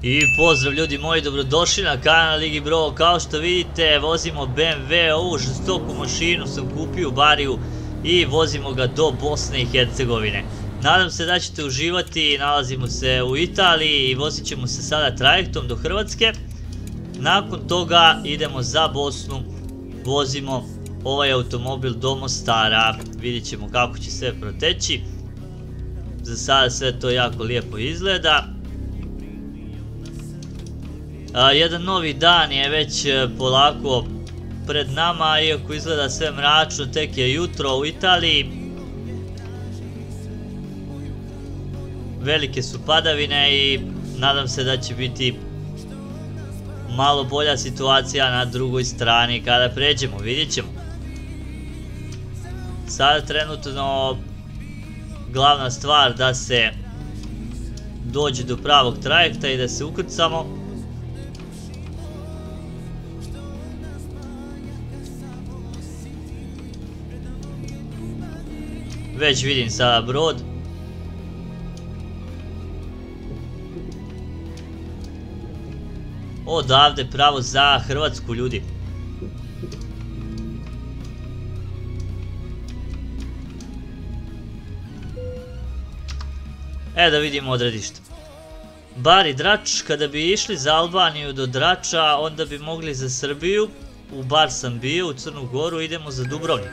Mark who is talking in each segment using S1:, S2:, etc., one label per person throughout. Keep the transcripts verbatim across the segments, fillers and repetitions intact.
S1: I pozdrav ljudi moji, dobrodošli na kanal Ligi Bro. Kao što vidite, vozimo B M W, ovu žestoku mašinu sam kupio u Bariju i vozimo ga do Bosne i Hercegovine. Nadam se da ćete uživati, nalazimo se u Italiji i vozit ćemo se sada trajektom do Hrvatske. Nakon toga idemo za Bosnu, vozimo ovaj automobil do Mostara, vidjet ćemo kako će sve proteći. Za sada sve to jako lijepo izgleda. A, jedan novi dan je već polako pred nama, iako izgleda sve mračno, tek je jutro u Italiji. Velike su padavine i nadam se da će biti malo bolja situacija na drugoj strani kada pređemo, vidjet ćemo. Sada trenutno glavna stvar da se dođe do pravog trajekta i da se ukrcamo. Već vidim sada brod. Odavde pravo za Hrvatsku, ljudi. E da vidimo odredište. Bar i Drač, kada bi išli za Albaniju do Drača, onda bi mogli za Srbiju. U Bar sam bio, u Crnu Goru, idemo za Dubrovnik.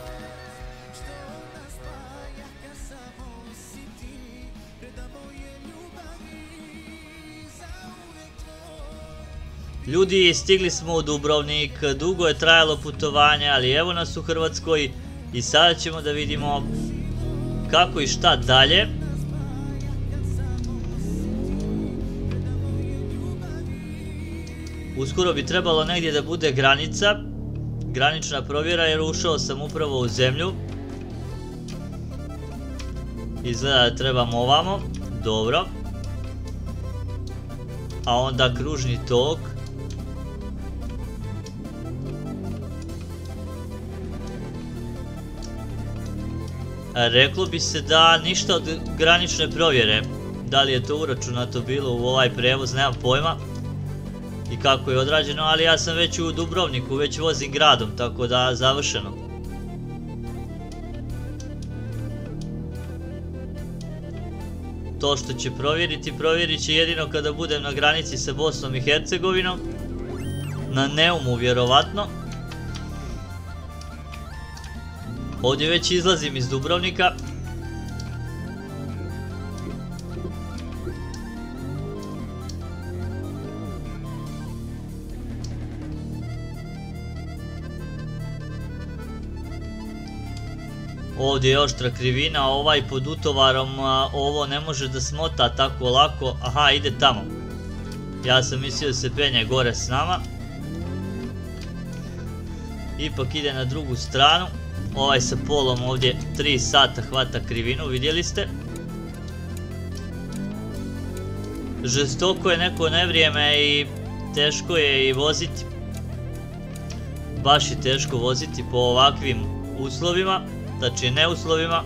S1: Ljudi, stigli smo u Dubrovnik, dugo je trajalo putovanje, ali evo nas u Hrvatskoj i sada ćemo da vidimo kako i šta dalje. Uskoro bi trebalo negdje da bude granica, granična provjera jer ušao sam upravo u zemlju. Izgleda da trebamo ovamo, dobro. A onda kružni tok. Reklo bi se da ništa od granične provjere. Da li je to uračunato bilo u ovaj prevoz, nemam pojma. I kako je odrađeno, ali ja sam već u Dubrovniku, već vozim gradom, tako da završeno. To što će provjeriti, provjerit će jedino kada budem na granici sa Bosnom i Hercegovinom. Na Neumu vjerovatno. Ovdje već izlazim iz Dubrovnika. Ovdje je oštra krivina, ovaj pod utovarom ovo ne može da smota tako lako. Aha, ide tamo. Ja sam mislio da se penje gore s nama. Ipak ide na drugu stranu. Ovaj sa polom ovdje tri sata hvata krivinu, vidjeli ste. Žestoko je neko nevrijeme i teško je i voziti. Baš je teško voziti po ovakvim uslovima, znači neuslovima.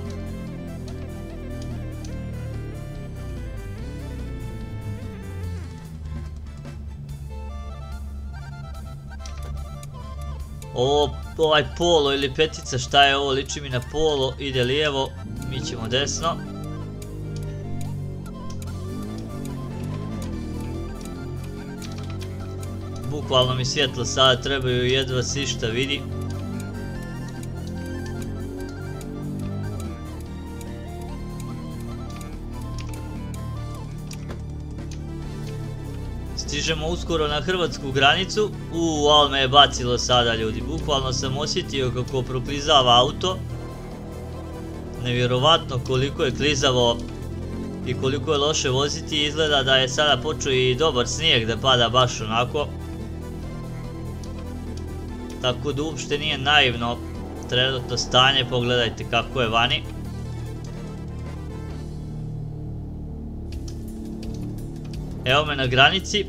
S1: Ovo, ovaj polo ili petica, šta je ovo, liči mi na polo, ide lijevo, mi ćemo desno. Bukvalno mi svjetlo sada trebaju, jedva se išta vidi. Stižemo uskoro na hrvatsku granicu. Uuu, ali me je bacilo sada, ljudi. Bukvalno sam osjetio kako proklizava auto. Nevjerovatno koliko je klizavo i koliko je loše voziti. Izgleda da je sada počeo i dobar snijeg da pada baš onako. Tako da uopšte nije naivno trenutno stanje, pogledajte kako je vani. Evo me na granici.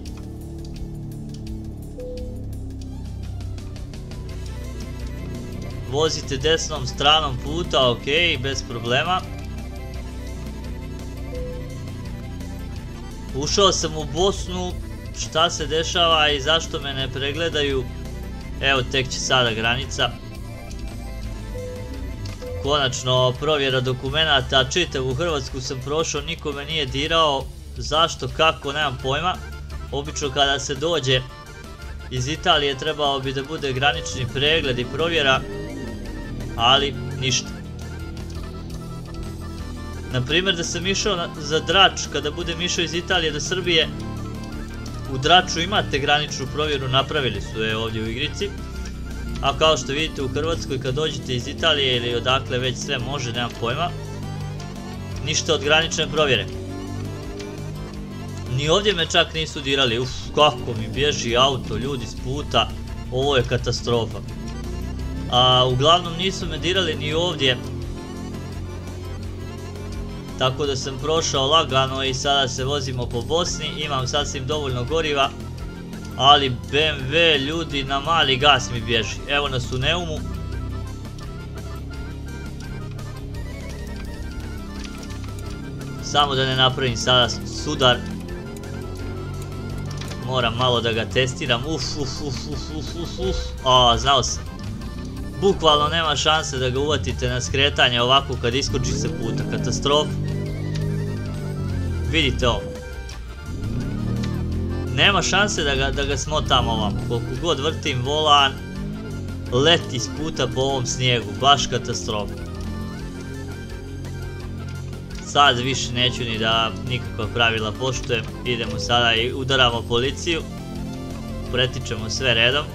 S1: Vozite desnom stranom puta, ok, bez problema. Ušao sam u Bosnu, šta se dešava i zašto me ne pregledaju? Evo, tek će sada granica. Konačno provjera dokumenata, čitavu Hrvatsku sam prošao, niko me nije dirao. Zašto, kako, nemam pojma. Obično kada se dođe iz Italije trebao bi da bude granični pregled i provjera, ali ništa. Naprimjer, da sam išao za Drač, kada budem išao iz Italije do Srbije, u Draču imate graničnu provjeru, napravili su je ovdje u igrici. A kao što vidite u Hrvatskoj, kad dođete iz Italije ili odakle već sve može, nemam pojma, ništa od granične provjere. Ni ovdje me čak nisu dirali, uff, kako mi bježi auto, ljudi s puta, ovo je katastrofa. A uglavnom nisu me dirali ni ovdje, tako da sam prošao lagano i sada se vozimo po Bosni, imam sasvim dovoljno goriva, ali B M W ljudi na mali gas mi bježi. Evo nas u Neumu. Samo da ne napravim sada sudar. Moram malo da ga testiram. Uf, uf, uf, uf, uf, uf. A, znao sam. Bukvalno nema šanse da ga uvatite na skretanje ovako kad iskoči se puta. Katastrofa. Vidite ovo. Nema šanse da ga, da ga smotam ovam. Koliko god vrtim volan, leti s puta po ovom snijegu. Baš katastrofa. Sad više neću ni da nikakva pravila poštujem. Idemo sada i udaramo policiju. Pretičemo sve redom.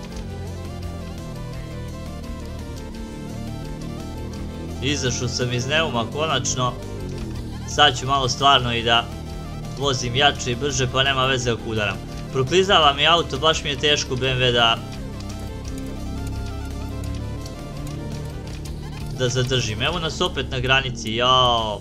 S1: Izašao sam iz Neuma konačno. Sad ću malo stvarno i da vozim jače i brže, pa nema veze ako udaram. Proklizava mi auto, baš mi je teško B M W da da zadržim. Evo nas opet na granici, jao.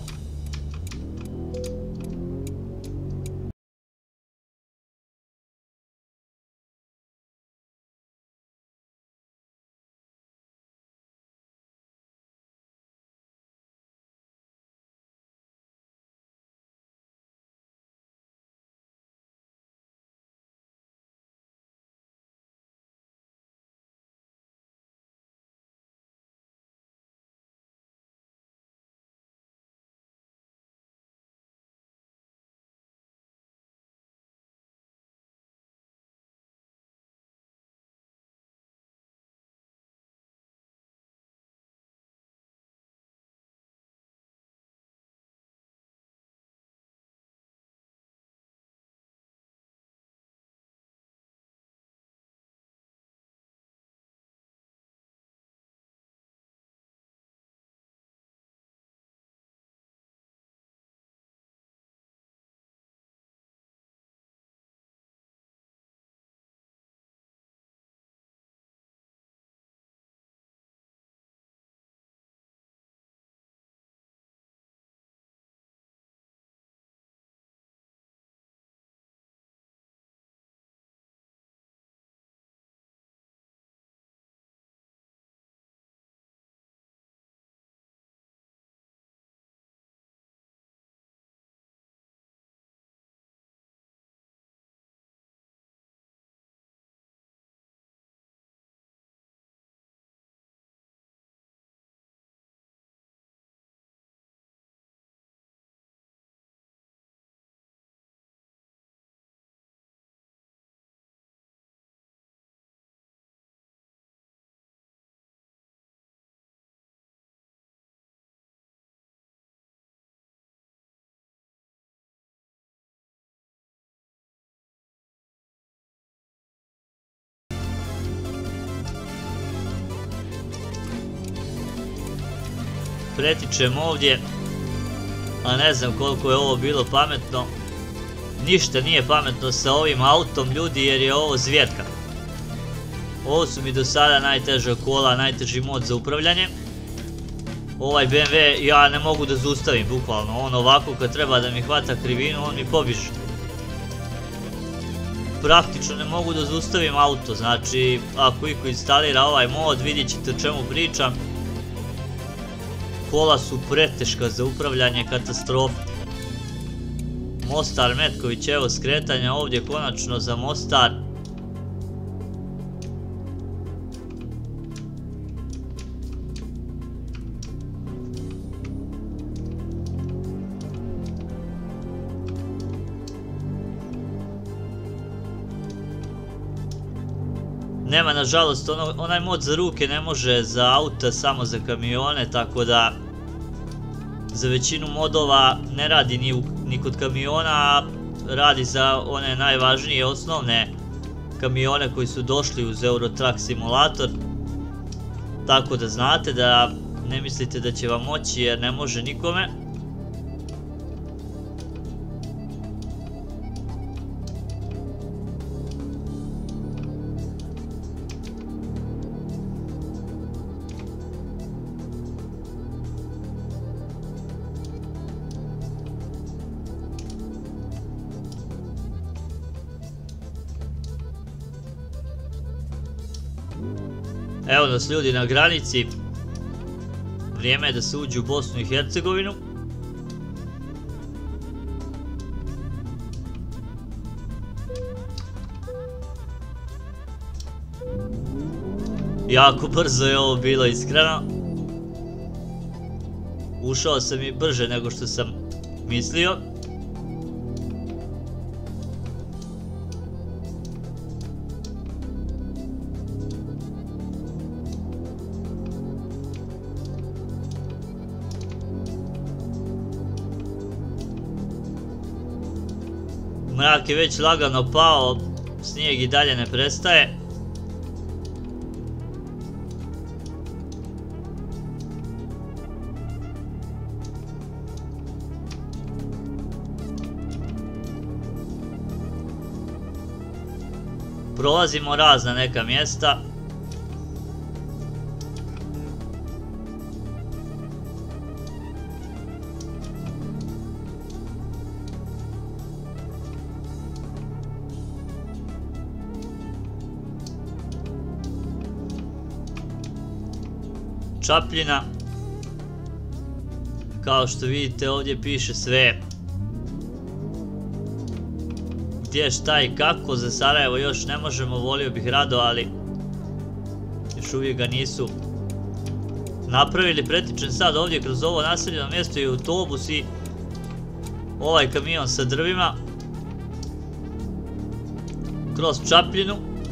S1: Pretičem ovdje, a ne znam koliko je ovo bilo pametno. Ništa nije pametno sa ovim autom, ljudi, jer je ovo zvjerka. Ovo su mi do sada najteža kola, najteži mod za upravljanje. Ovaj B M W ja ne mogu da zaustavim, bukvalno. On ovako kad treba da mi hvata krivinu, on mi pobiže. Praktično ne mogu da zaustavim auto, znači ako iko instalira ovaj mod vidjet ćete o čemu pričam. Kola su preteška za upravljanje, katastrofa. Mostar Metković, evo skretanja ovdje konačno za Mostar. Nema nažalost ono, onaj mod za ruke ne može za auta, samo za kamione, tako da za većinu modova ne radi ni, u, ni kod kamiona, a radi za one najvažnije osnovne kamione koji su došli uz Euro Truck Simulator. Tako da znate da ne mislite da će vam moći jer ne može nikome. Evo nas ljudi na granici, vrijeme je da se uđe u Bosnu i Hercegovinu. Jako brzo je ovo bilo, iskreno. Ušao sam i brže nego što sam mislio. Mrak je već lagano pao, snijeg i dalje ne prestaje. Prolazimo razna neka mjesta. Čapljina. Kao što vidite ovdje piše sve gdje, šta i kako. Za Sarajevo još ne možemo, volio bih rado, ali još uvijek ga nisu napravili. Pretičem sad ovdje kroz ovo naseljeno mjesto i autobus i ovaj kamion sa drvima kroz Čapljinu.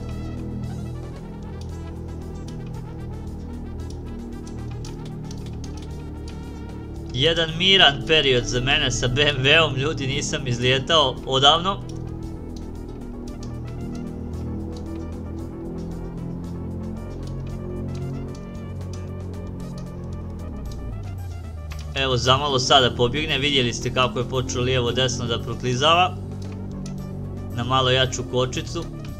S1: Jedan miran period za mene sa B M W-om, ljudi, nisam izlijetao odavno. Evo, zamalo sada pobjegne, vidjeli ste kako je počeo lijevo desno da proklizava na malo jaču kočicu.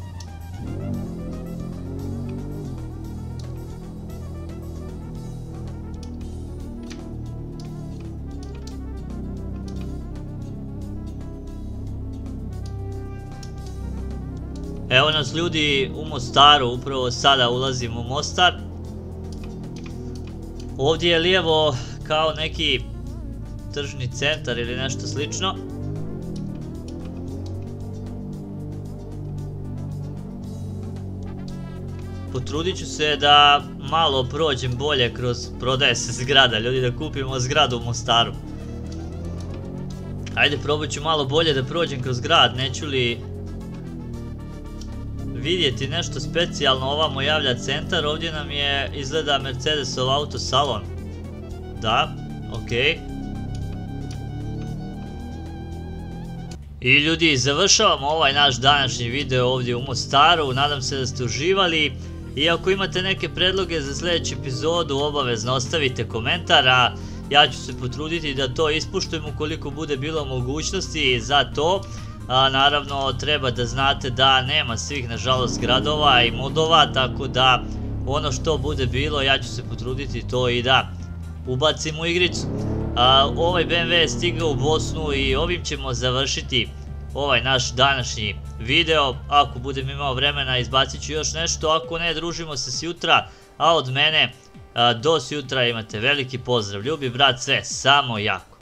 S1: Evo nas ljudi u Mostaru, upravo sada ulazimo u Mostar. Ovdje je lijevo kao neki tržni centar ili nešto slično. Potrudit ću se da malo prođem bolje kroz, prodaje se zgrada, ljudi, da kupimo zgradu u Mostaru. Ajde, probat ću malo bolje da prođem kroz grad, neću li vidjeti nešto specijalno. Ovamo javlja centar, ovdje nam je izgleda Mercedesov autosalon. Da, okej. I ljudi, završavamo ovaj naš današnji video ovdje u Mostaru, nadam se da ste uživali. I ako imate neke predloge za sljedeću epizodu, obavezno ostavite komentar, a ja ću se potruditi da to ispuštujem ukoliko bude bilo mogućnosti za to. A, naravno, treba da znate da nema svih, nažalost, gradova i modova, tako da ono što bude bilo, ja ću se potruditi to i da ubacim u igricu. A, ovaj B M W je stigao u Bosnu i ovim ćemo završiti ovaj naš današnji video. Ako budem imao vremena, izbacit ću još nešto, ako ne, družimo se sjutra, a od mene a, do sjutra imate veliki pozdrav. Ljubi brat, sve samo jako.